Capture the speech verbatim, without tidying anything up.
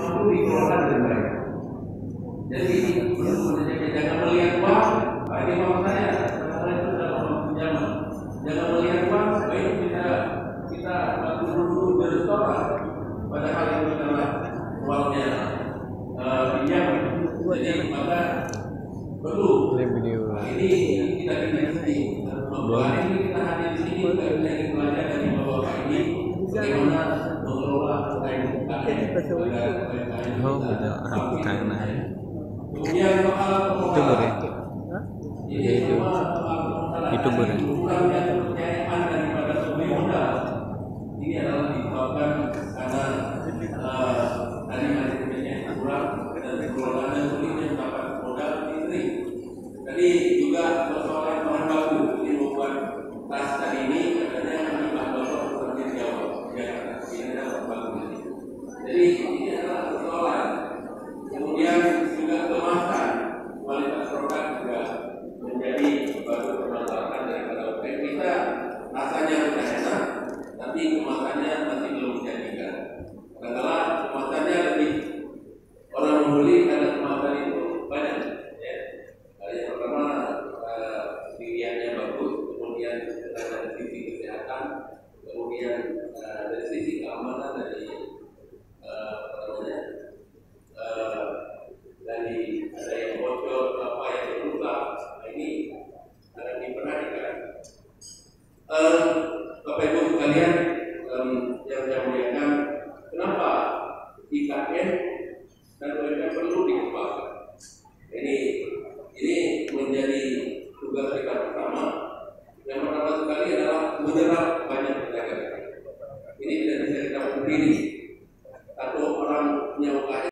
sesuatu dikelola dengan baik. Jadi jangan melihat uang, ini uang saya, karena itu adalah uang pinjaman. Jangan melihat uang, baik kita kita duduk di restoran, padahal itu adalah uangnya pinjaman. Jadi maka perlu ini kita ini bahwa ini kita hadir di sini kita ingin belajar dari bapak ini bagaimana mengelola Oh, betul. Aku karena kemudian soal itu boleh. Itu itu boleh. kepercayaan daripada sumber modal ini adalah disebabkan karena tadi manajemennya kurang dan pengelolaan dan sulitnya mendapat modal istri. Tadi juga persoalan bahan baku ini membuat tas tadi ini katanya menimpa dolar seperti Jawa. Ya, ini adalah bahan baku ini. Jadi ini adalah persoalan. Kemudian juga kemasan kualitas produk juga menjadi suatu permasalahan daripada oke kita rasanya sudah enak, tapi kemasannya masih belum dijadikan. Kadang-kadang kemasannya lebih orang membeli karena kemasan itu banyak. Ya. Yang pertama pilihannya bagus, kemudian dari sisi kesehatan, kemudian dari sisi keamanan dari apa namanya dari ada yang bocor apa yang rusak, ini akan diperhatikan. Bapak Ibu sekalian um, yang saya muliakan, kenapa I K N dan U M K M perlu dikembangkan? Ini ini menjadi tugas kita pertama. Yang pertama sekali adalah menyerap banyak tenaga. Ini tidak bisa kita pungkiri. Satu orang punya U K M